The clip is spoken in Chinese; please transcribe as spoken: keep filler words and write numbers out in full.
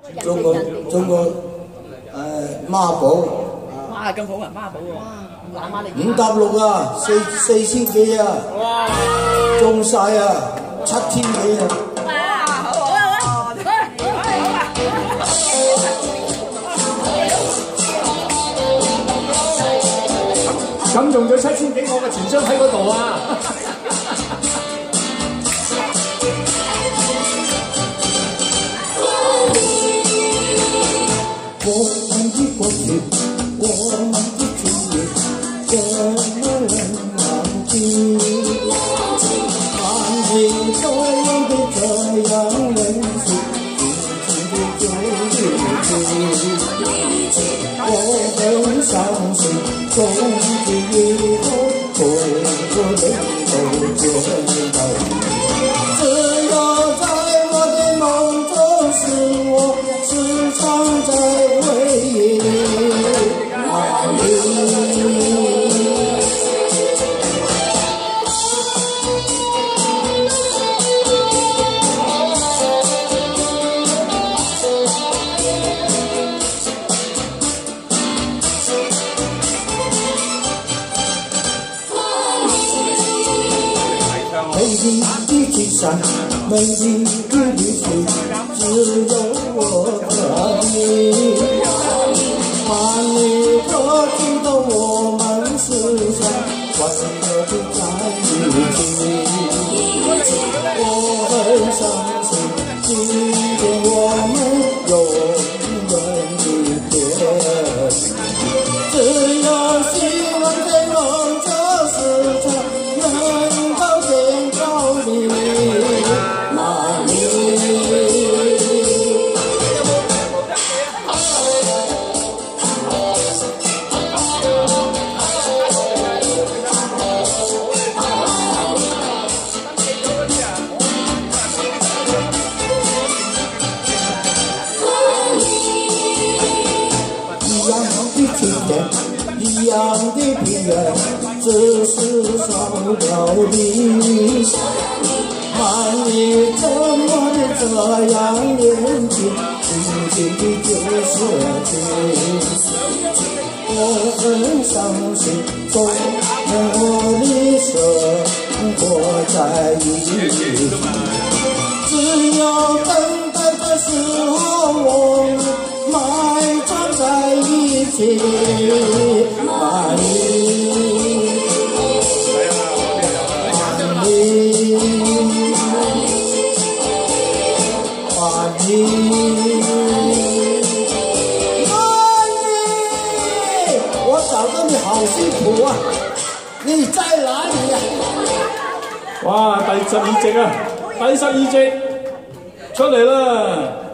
中國中國誒孖寶。 哇，咁好啊，孖寶喎，攬下你。 五搭六啊，四四千幾啊，哇，中晒啊，七千幾啊。 哇，好好啊，好啊， 咁用咗七千幾，我嘅錢箱喺嗰度啊！ 我們的國旗，我們的尊嚴，怎麼能忘記？萬里多樣的這樣人世，盡情的做我很相信，從今以後，中國人都見到你。只要在我的夢中是我，時常在回憶哪裡。美麗的金山，美麗的綠水，只有我和你。萬里可知道我們是想快樂的在一起。我很相信，今天我們永遠的天。只要希望在夢中時常能夠見到你，哪裡？一樣的春天，一樣的平原，只是少了你。萬里怎麼的這樣年輕，輕輕的就捨去。我很相信，總能和你生活在一起。只要等待的時候，我們埋葬在一起。萬里，萬里，萬里，萬里！我找到你好辛苦啊！你在哪裡啊？ 哇，第十二席啊，第十二席出嚟啦！